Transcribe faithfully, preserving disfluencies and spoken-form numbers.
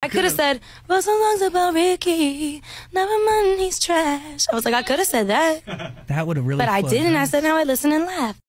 I could have said, well, so long's about Ricky. Never mind, he's trash. I was like, I could have said that. That would have really But I flowed didn't. I nice. said, now I listen and laugh.